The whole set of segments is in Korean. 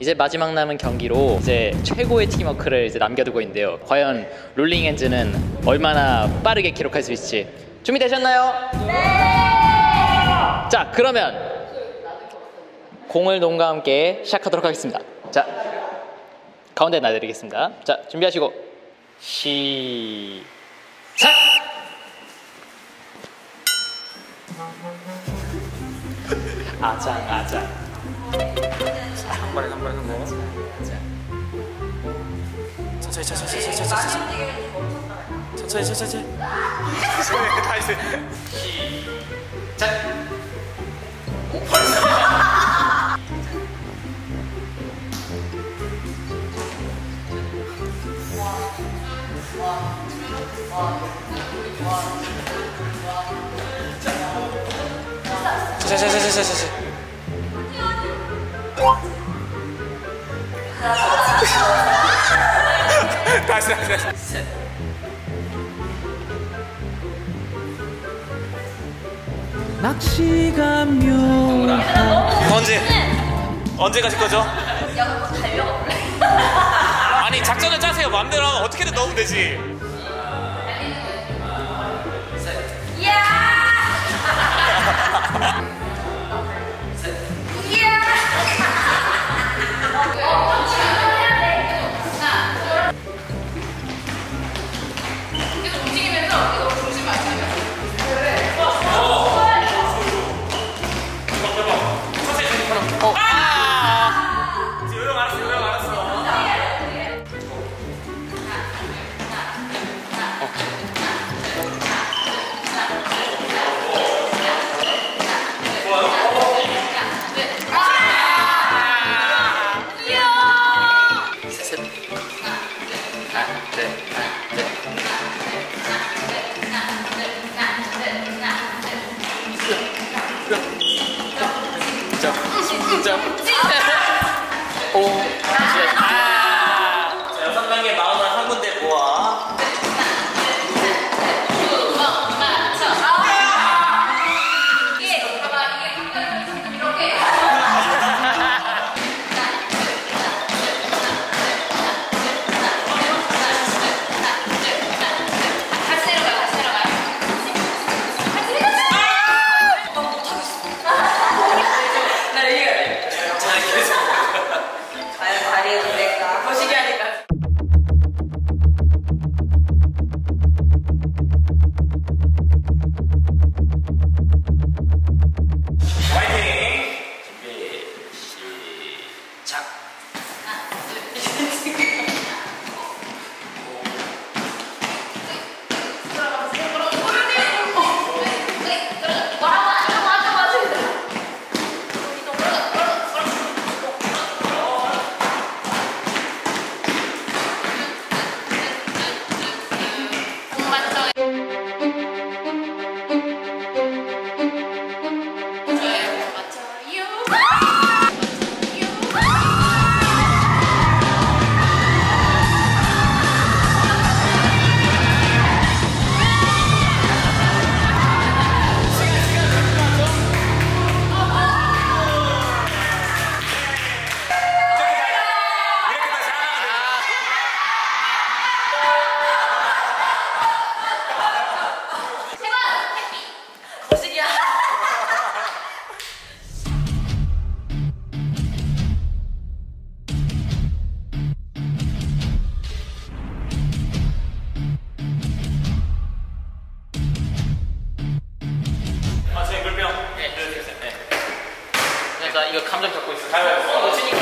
이제 마지막 남은 경기로 이제 최고의 팀워크를 이제 남겨두고 있는데요. 과연 롤링 핸즈는 얼마나 빠르게 기록할 수 있을지 준비되셨나요? 네! 자, 그러면 공을 농과 함께 시작하도록 하겠습니다. 자, 가운데 놔드리겠습니다. 자, 준비하시고 시작! 아장. 한 번에 한 거. 천천히. 다시. 시작! 다시. 낚시가 묘한 언제 가실 거죠? 야, 그거 달려볼래? 아니 작전을 짜세요. 마음대로 하면 어떻게든 넣으면 되지. 이야! 이야! 계속 움직이면서 이거 중심 맞추면 요령 알았어. 자, 6명의 마음을 한 군데 모아. 이거 감정 잡고 있어. 가위바위보. 치니까.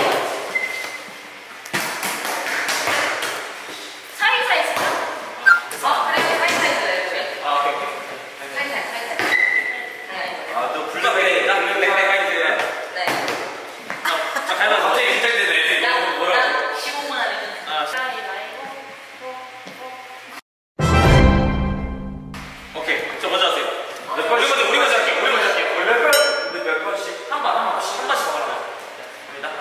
사이사이 치자. 그래, 사이사이즈. 오케이. 사이사이. 또 불닭 해야겠다. 네. 자, 가위바위보 갑자기 긴장되네. 난 뭐라고? 15분 안에 끝내. 오케이. 저 먼저 하세요. 우리 먼저 할게요. 몇 번씩? 한 번씩. 한 번씩 먹으라고. 갑니다.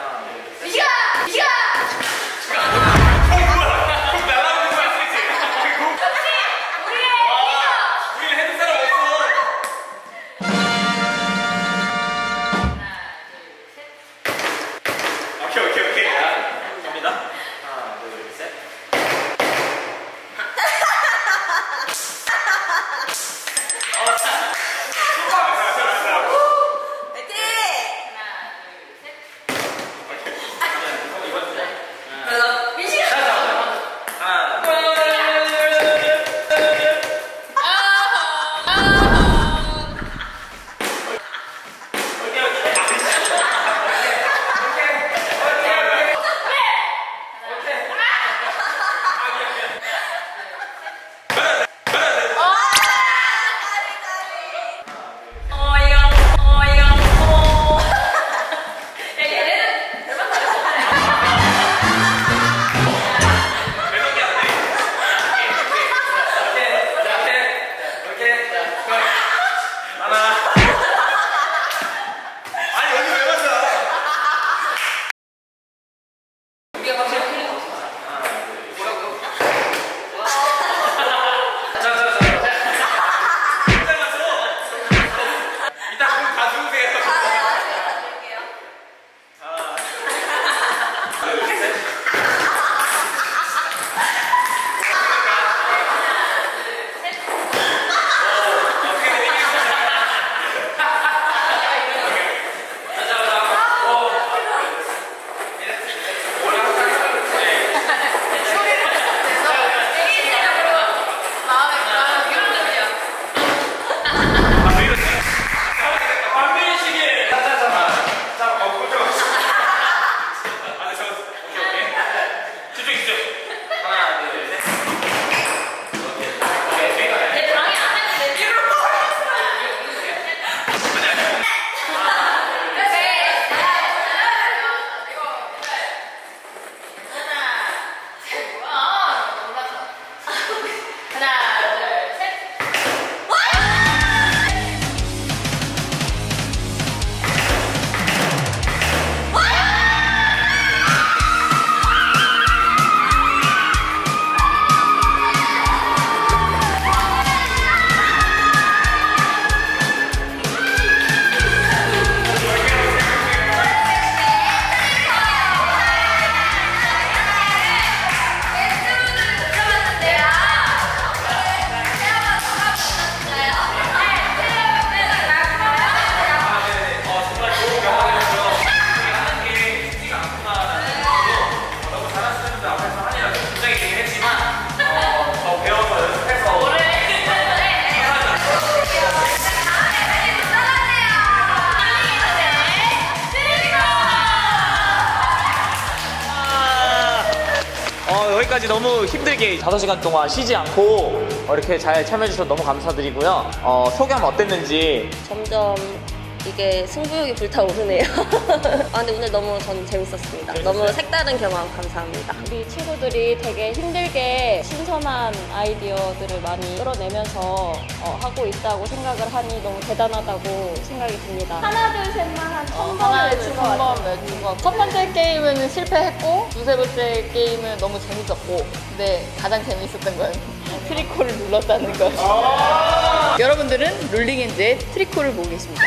이렇게까지 너무 힘들게 5시간 동안 쉬지 않고 이렇게 잘 참여해주셔서 너무 감사드리고요. 소감 어땠는지. 점점 이게 승부욕이 불타오르네요. 아, 근데 오늘 너무 전 재밌었습니다. 너무 색다른 경험 감사합니다. 우리 친구들이 되게 힘들게 신선한 아이디어들을 많이 끌어내면서 하고 있다고 생각을 하니 너무 대단하다고 생각이 듭니다. 하나 둘 셋만 한 1000번을 외친 것 같아요. 첫 번째 게임은 실패했고 두세 번째 게임은 너무 재밌었고 근데 가장 재밌었던 건 트리코를 눌렀다는 것. 여러분들은 롤링엔즈의 트리코를 보고 계십니다.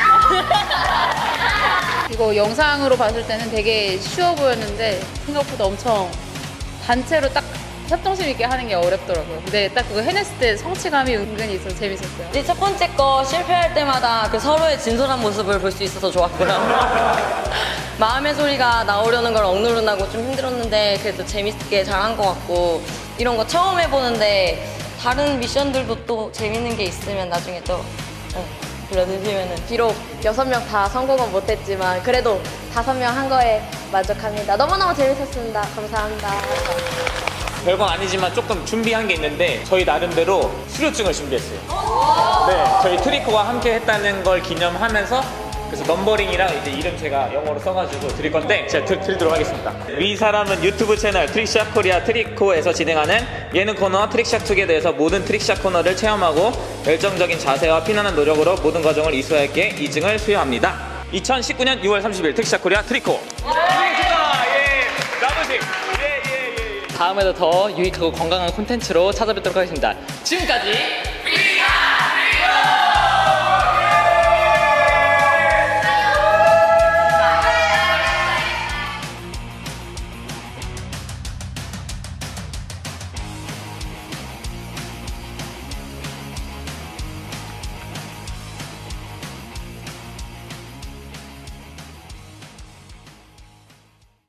이거 영상으로 봤을 때는 되게 쉬워 보였는데 생각보다 엄청 단체로 딱 협동심 있게 하는 게 어렵더라고요. 근데 딱 그거 해냈을 때 성취감이 은근히 있어서 재밌었어요. 이제 첫 번째 거 실패할 때마다 그 서로의 진솔한 모습을 볼 수 있어서 좋았고요. 마음의 소리가 나오려는 걸 억누르나고 좀 힘들었는데 그래도 재밌게 잘한 것 같고 이런 거 처음 해보는데 다른 미션들도 또 재밌는 게 있으면 나중에 또 불러주시면은 비록 6명 다 성공은 못했지만 그래도 5명 한 거에 만족합니다. 너무너무 재밌었습니다. 감사합니다. 별건 아니지만 조금 준비한 게 있는데 저희 나름대로 수료증을 준비했어요. 네, 저희 트리코와 함께 했다는 걸 기념하면서 그래서 넘버링이랑 이제 이름 제가 영어로 써가지고 드릴 건데 제가 드리도록 하겠습니다. 위 사람은 유튜브 채널 트릭샷 코리아 트리코에서 진행하는 예능 코너 트릭샷 투게더에서 모든 트릭샷 코너를 체험하고 열정적인 자세와 피나는 노력으로 모든 과정을 이수하였기에 이증을 수여합니다. 2019년 6월 30일 트릭샷 코리아 트리코. 고생했습니다. 예, 나무식. 예. 다음에도 더 유익하고 건강한 콘텐츠로 찾아뵙도록 하겠습니다. 지금까지